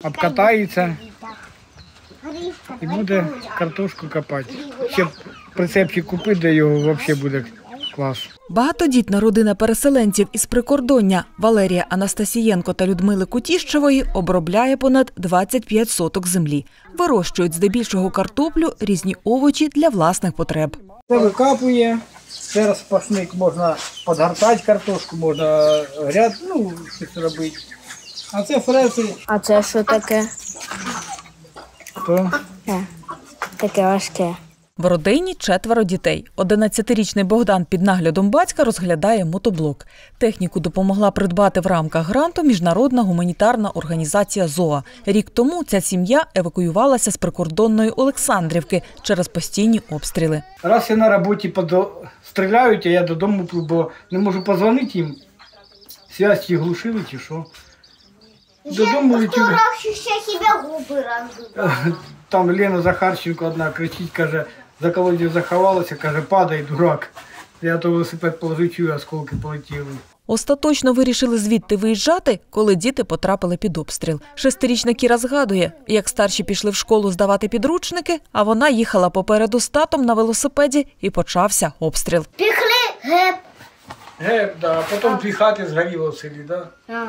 обкатається і буде картошку копати. Ще прицепчик купити до його, взагалі буде клас. Багатодітна родина переселенців із прикордоння Валерія Анастасієнко та Людмили Кутіщевої обробляє понад 25 соток землі. Вирощують здебільшого картоплю, різні овочі для власних потреб. Це викапує, це розпашник, можна підгортати картошку, можна гряд, щось робити. А це фреси. А це що таке? То Таке важке. В родині 4 дітей. 11-річний Богдан під наглядом батька розглядає мотоблок. Техніку допомогла придбати в рамках гранту міжнародна гуманітарна організація ЗОА. Рік тому ця сім'я евакуювалася з прикордонної Олександрівки через постійні обстріли. раз я на роботі стріляють, а я додому, бо не можу подзвонити їм. Связь їх глушили чи що. Додому летів. Там Лена Захарченко одна кричить, каже, за колодязь заховалася, каже, падай, дурак. Я то велосипед положив, чую, осколки полетіли. Остаточно вирішили звідти виїжджати, коли діти потрапили під обстріл. 6-річна Кіра згадує, як старші пішли в школу здавати підручники, а вона їхала попереду з татом на велосипеді і почався обстріл. Піхли геп. Геп, да, потім 2 хати згоріло в селі, да? Ага.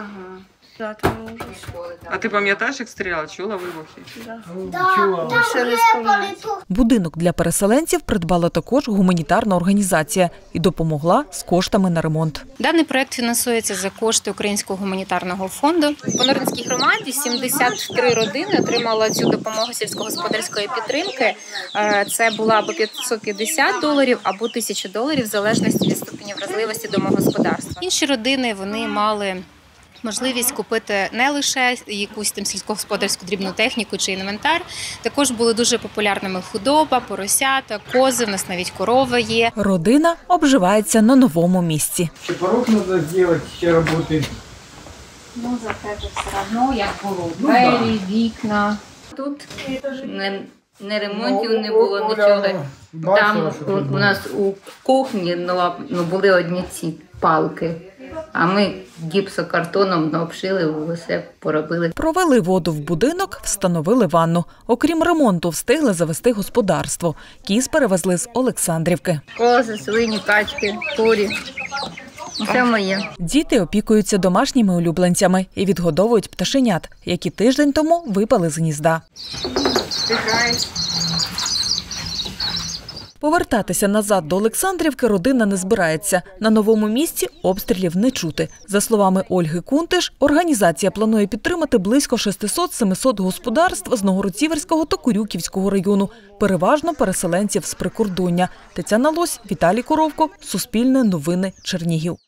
А ти пам'ятаєш, як стріляла? Чула вибухи? Чула. Будинок для переселенців придбала також гуманітарна організація і допомогла з коштами на ремонт. Даний проект фінансується за кошти Українського гуманітарного фонду. По Норинській громаді 73 родини отримала цю допомогу сільськогосподарської підтримки. Це було або $550, або $1000, в залежності від ступені вразливості домогосподарства. Інші родини, вони мали можливість купити не лише якусь там сільськогосподарську дрібну техніку чи інвентар. Також були дуже популярними худоба, поросята, кози, в нас навіть корова є. Родина обживається на новому місці. Ще порог треба зробити, ще роботи. Ну, зате все одно, як було. Двері, вікна. Тут не ремонтів не було нічого. Там у нас у кухні були одні ці палки. А ми гіпсокартоном обшили, все поробили. Провели воду в будинок, встановили ванну. Окрім ремонту, встигли завести господарство. Кіз перевезли з Олександрівки. Кози, свині, качки, курі. Все моє. Діти опікуються домашніми улюбленцями і відгодовують пташенят, які тиждень тому випали з гнізда. Повертатися назад до Олександрівки родина не збирається. На новому місці обстрілів не чути. За словами Ольги Кунтиш, організація планує підтримати близько 600-700 господарств з Новгород-Сіверського та Курюківського району, переважно переселенців з прикордоння. Тетяна Лось, Віталій Коровко, Суспільне новини, Чернігів.